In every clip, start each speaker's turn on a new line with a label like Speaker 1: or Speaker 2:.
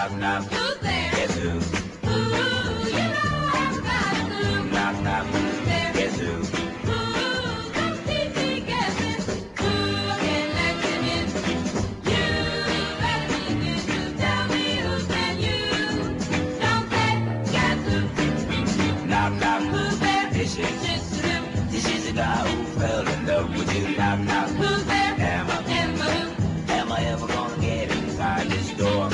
Speaker 1: knock, knock.
Speaker 2: Who's there?
Speaker 1: Guess who?
Speaker 2: Ooh, you know I haven't got a clue.
Speaker 1: Knock, knock.
Speaker 2: Who's there?
Speaker 1: Guess who?
Speaker 2: Ooh, don't keep me guessing. Ooh, I can't let you in. You better begin to tell me who's been you. Don't say, guess who?
Speaker 1: Knock, knock.
Speaker 2: Who's there?
Speaker 1: This is
Speaker 2: Just
Speaker 1: this is the guy who fell in love with you. Knock, knock.
Speaker 2: who's there?
Speaker 1: Am I am I ever gonna get inside this door?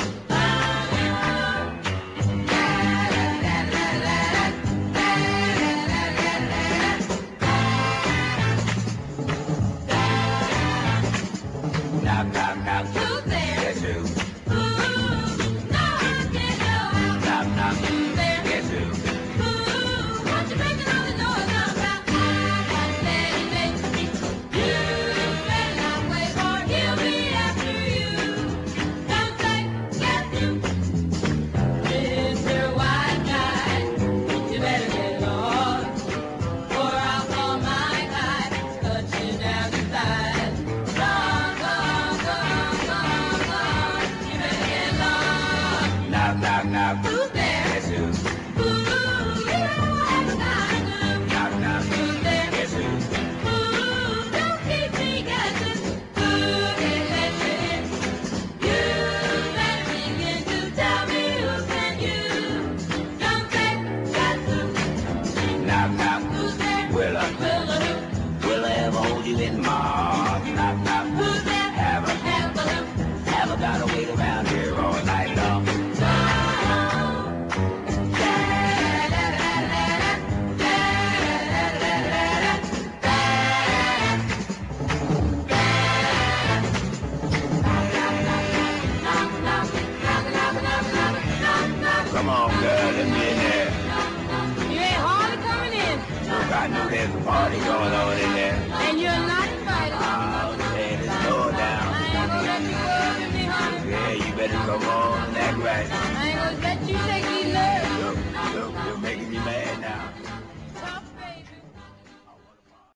Speaker 1: Knock, knock, knock.
Speaker 2: Who's there?
Speaker 1: Guess who?
Speaker 2: Ooh, no, I can't go out.
Speaker 1: Knock, knock.
Speaker 2: Who's there?
Speaker 1: Guess who?
Speaker 2: Ooh, what you making all the noise about? I got steady faith. You better not wait, or he'll be after you. Don't say, guess who? Mr. White Guy, you better get lost, or I'll call my guy, cut you down to size. Gone, gone, gone, gone, gone. You better get lost.
Speaker 1: Knock, knock, knock.
Speaker 2: Who's there?
Speaker 1: Guess who?
Speaker 2: Ooh, you know I haven't got a clue.
Speaker 1: Knock, knock.
Speaker 2: Who's there?
Speaker 1: Guess who?
Speaker 2: Ooh, don't keep me guessing. Ooh, can't let you in. You better begin to tell me who's been you. Don't say, guess who?
Speaker 1: Knock, knock.
Speaker 2: Who's there?
Speaker 1: Will I?
Speaker 2: Will I who?
Speaker 1: Will I ever hold you in my arms? Knock, knock.
Speaker 2: Who's there?
Speaker 1: Have I?
Speaker 2: Have a who?
Speaker 1: Have I got to wait around here all night long? Come on, girl, let me in there.
Speaker 2: You ain't hardly coming in,
Speaker 1: Look, I know there's a party going on in there.
Speaker 2: and you're not invited.
Speaker 1: Oh, man, it's going down.
Speaker 2: I ain't gonna let you go with me, honey.
Speaker 1: Yeah, you better come on and act right.
Speaker 2: I ain't gonna let you take these nerves.
Speaker 1: Look, you're making me mad now.